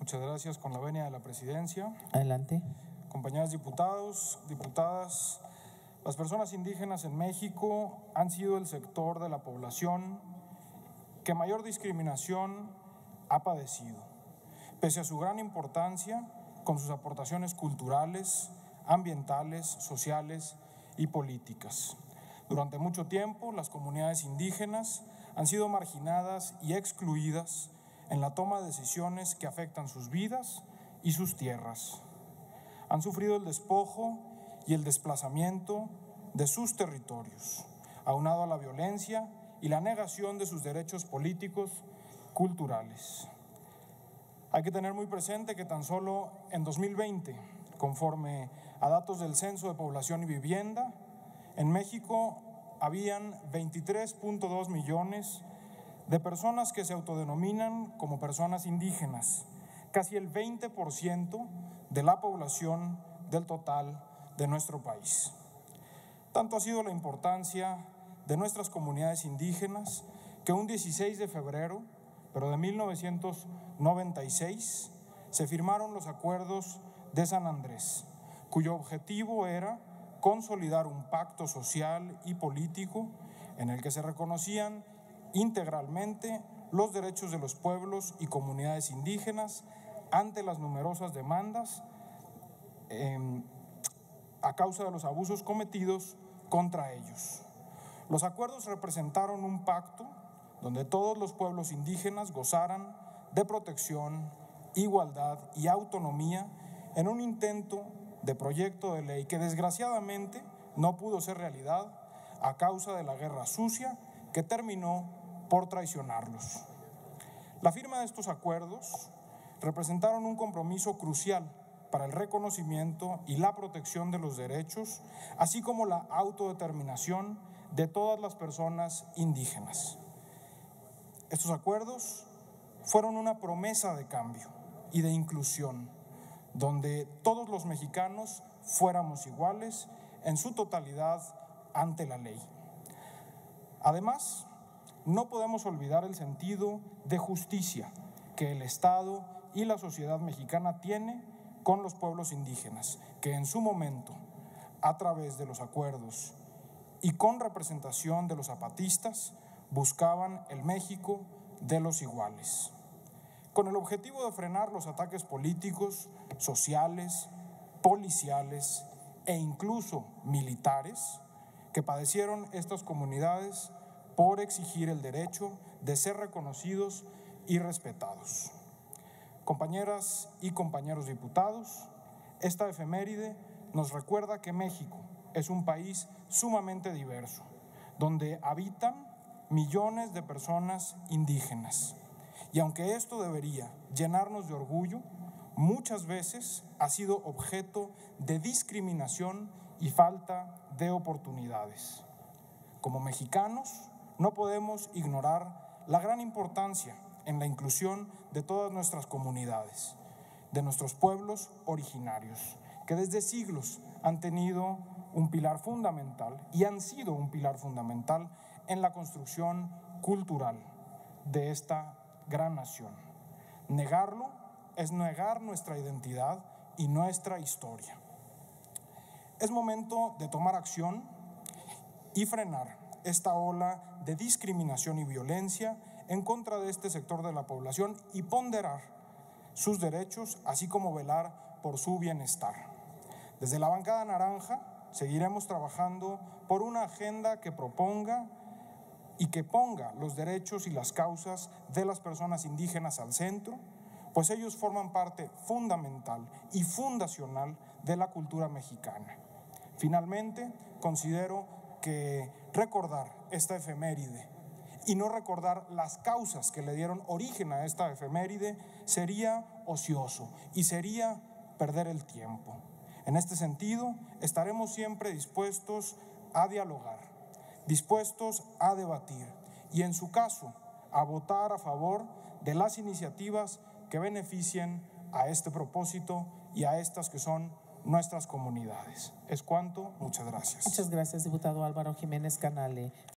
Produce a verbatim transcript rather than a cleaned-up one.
Muchas gracias. Con la venia de la presidencia. Adelante. Compañeros diputados, diputadas, las personas indígenas en México han sido el sector de la población que mayor discriminación ha padecido, pese a su gran importancia con sus aportaciones culturales, ambientales, sociales y políticas. Durante mucho tiempo, las comunidades indígenas han sido marginadas y excluidas en la toma de decisiones que afectan sus vidas y sus tierras. Han sufrido el despojo y el desplazamiento de sus territorios, aunado a la violencia y la negación de sus derechos políticos, culturales. Hay que tener muy presente que tan solo en dos mil veinte, conforme a datos del Censo de Población y Vivienda, en México habían veintitrés punto dos millones de personas que se autodenominan como personas indígenas, casi el veinte por ciento de la población del total de nuestro país. Tanto ha sido la importancia de nuestras comunidades indígenas que un dieciséis de febrero, pero de mil novecientos noventa y seis, se firmaron los acuerdos de San Andrés, cuyo objetivo era consolidar un pacto social y político en el que se reconocían integralmente los derechos de los pueblos y comunidades indígenas ante las numerosas demandas eh, a causa de los abusos cometidos contra ellos. Los acuerdos representaron un pacto donde todos los pueblos indígenas gozaran de protección, igualdad y autonomía en un intento de proyecto de ley que desgraciadamente no pudo ser realidad a causa de la guerra sucia que terminó por traicionarlos. La firma de estos acuerdos representaron un compromiso crucial para el reconocimiento y la protección de los derechos, así como la autodeterminación de todas las personas indígenas. Estos acuerdos fueron una promesa de cambio y de inclusión, donde todos los mexicanos fuéramos iguales en su totalidad ante la ley. Además, no podemos olvidar el sentido de justicia que el Estado y la sociedad mexicana tiene con los pueblos indígenas, que en su momento, a través de los acuerdos y con representación de los zapatistas, buscaban el México de los iguales. Con el objetivo de frenar los ataques políticos, sociales, policiales e incluso militares que padecieron estas comunidades por exigir el derecho de ser reconocidos y respetados. Compañeras y compañeros diputados, esta efeméride nos recuerda que México es un país sumamente diverso, donde habitan millones de personas indígenas. Y aunque esto debería llenarnos de orgullo, muchas veces ha sido objeto de discriminación y falta de oportunidades. Como mexicanos, no podemos ignorar la gran importancia en la inclusión de todas nuestras comunidades, de nuestros pueblos originarios, que desde siglos han tenido un pilar fundamental y han sido un pilar fundamental en la construcción cultural de esta gran nación. Negarlo es negar nuestra identidad y nuestra historia. Es momento de tomar acción y frenar esta ola de discriminación y violencia en contra de este sector de la población y ponderar sus derechos, así como velar por su bienestar. Desde la bancada naranja seguiremos trabajando por una agenda que proponga y que ponga los derechos y las causas de las personas indígenas al centro, pues ellos forman parte fundamental y fundacional de la cultura mexicana. Finalmente, considero que recordar esta efeméride y no recordar las causas que le dieron origen a esta efeméride sería ocioso y sería perder el tiempo. En este sentido, estaremos siempre dispuestos a dialogar, dispuestos a debatir y, en su caso, a votar a favor de las iniciativas que beneficien a este propósito y a estas que son nuestras comunidades. Es cuanto. Muchas gracias. Muchas gracias, diputado Álvaro Jiménez Canale.